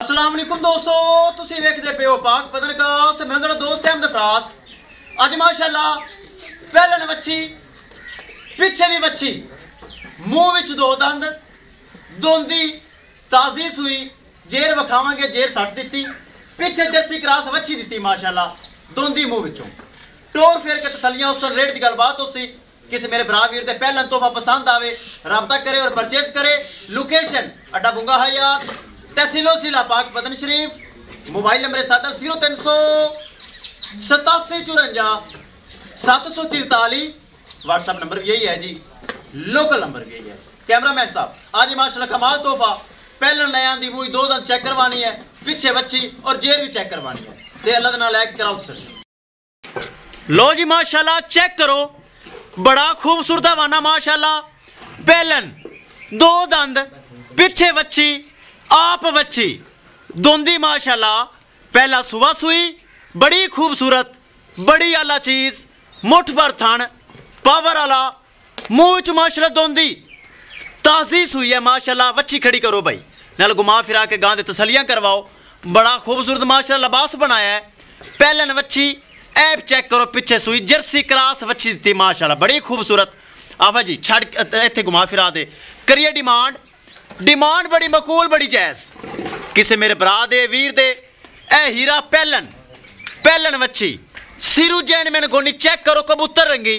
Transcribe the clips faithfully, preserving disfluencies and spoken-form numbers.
अस्सलाम वालेकुम दोस्तों, तुसी वेखदे पे हो पाक पत्रकार ते मैं तेरा दोस्त अहमद फराज। अज माशाअल्लाह पहलन वच्छी पिछे भी वच्छी मुंह विच दो दंद दोंदी ताजी सुई जेर वखावांगे जेर सट दित्ती पिछे जर्सी क्रास वच्छी दित्ती माशाअल्लाह दोंदी मुंह विचों टोर फेर के तसलियां उस रेट की गलबात उसी किसी मेरे भरा वीर दे पहलन तोहफा पसंद आवे राबता करे और परचेज करे। लोकेशन अड्डा बुंगा हयात तहसीलो सिला पाक पतन शरीफ। मोबाइल नंबर है साडा जीरो तीन सौ सतासी चुरंजा सत्त सौ तिरताली। व्हाट्सएप नंबर भी यही है जी, लोकल नंबर भी यही है। कैमरामैन साहब आज माशाल्लाह कमाल तोहफा पहलन ले आंदी मूवी दो दंद चेक करवानी है पिछे बच्ची और जेर भी चेक करवानी है ते अल्लाह दे नाल लैके कराओ तुसीं। लो जी माशाल्लाह चेक करो बड़ा खूबसूरत हवाना माशाल्लाह पहलन दो दंद पिछे बच्ची आप बच्ची दोंदी माशाल्लाह पहला सुबह सुई बड़ी खूबसूरत बड़ी आला चीज मुठ भर थन पावर आला मुंह च माशाल्लाह दोंदी ताजी सुई है माशाल्लाह। बच्ची खड़ी करो भाई नाल घुमा फिरा के गां दे तसलियां करवाओ। बड़ा खूबसूरत माशाल्लाह लिबास बनाया है पहलन बच्ची ऐप चेक करो पिछे सुई जर्सी क्रास वच्छी दी माशाल्लाह बड़ी खूबसूरत। आवा जी छड़ इत्थे घुमा फिरा दे करिए डिमांड डिमांड बड़ी मकूल बड़ी जायज किसे मेरे भरा दे वीर दे ए हीरा पहलन पहलन वच्छी सिरू जैन मैंने गोनी चेक करो कबूतर रंगी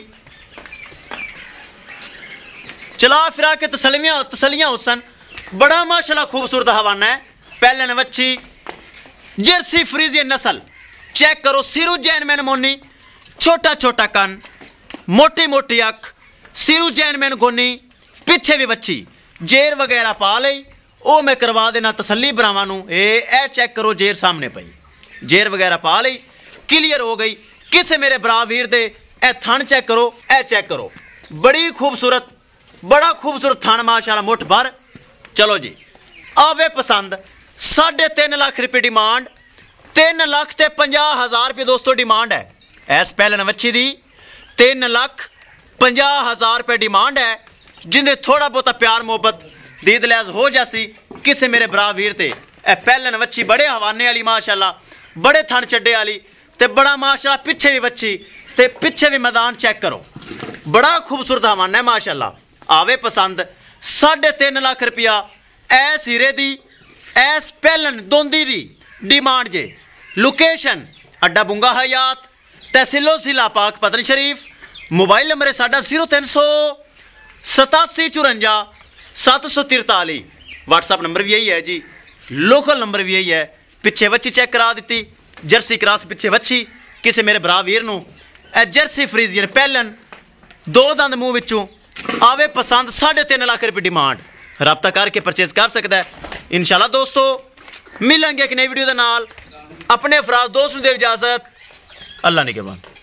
चला फिरा के तसलियां तसलियां हुसन बड़ा माशाल्लाह खूबसूरत हवाना है पहलन वच्छी जर्सी फ्रीजियन नस्ल चेक करो सिरू जैन मैन मोनी छोटा छोटा कन मोटी मोटी अख सिरू जैन मैन गोनी पिछे भी बच्ची जेर वगैरह पा लई ओ मैं करवा देना तसली भरावां नूं। ए ए चेक करो जेर सामने पई जेर वगैरह पा लई क्लियर हो गई किसे मेरे भरा वीर दे ए थन चेक करो ए चेक करो बड़ी खूबसूरत बड़ा खूबसूरत थन माशाल्लाह मुठ भर। चलो जी आवे पसंद साढ़े तीन लाख रुपये डिमांड तीन लाख ते पंजाह हज़ार रुपये दोस्तों डिमांड है इस पहलन वच्छी दी तीन लाख पंजाह हज़ार रुपये डिमांड है जिंदे थोड़ा बहुता प्यार मोहब्बत दीद लिहाज हो जासी किसे मेरे भरा वीर ते ए पहलन वच्छी बड़े हवाने वाली माशाल्लाह बड़े थन चड्डे वाली ते बड़ा माशाल्लाह पिछे भी वच्छी ते पिछे भी मैदान चेक करो बड़ा खूबसूरत हवाना है माशाल्लाह। आवे पसंद साढ़े तीन लाख रुपया ऐस हीरे दी ऐस पहलन दोंदी दी डिमांड जे। लोकेशन अड्डा बुंगा हयात तहसीलो सिला पाक पतन शरीफ। मोबाइल नंबर है साडा जीरो तीन सौ सतासी चुरंजा सत्त सौ तिरताली। व्हाट्सएप नंबर भी यही है जी, लोकल नंबर भी यही है। पिछे बच्ची चेक करा दी जर्सी क्रास पिछे बच्ची किसे मेरे भरा वीर नूं ए जर्सी फ्रीजियन पहलन दो दंद मुंह विचों आवे पसंद साढ़े तीन लाख रुपये डिमांड राबता करके परचेज कर सकता है। इंशाल्लाह दोस्तों मिलेंगे एक नई वीडियो के नाल अपने अफराज दोस्त नूं दे इजाजत अल्लाह निगहबान।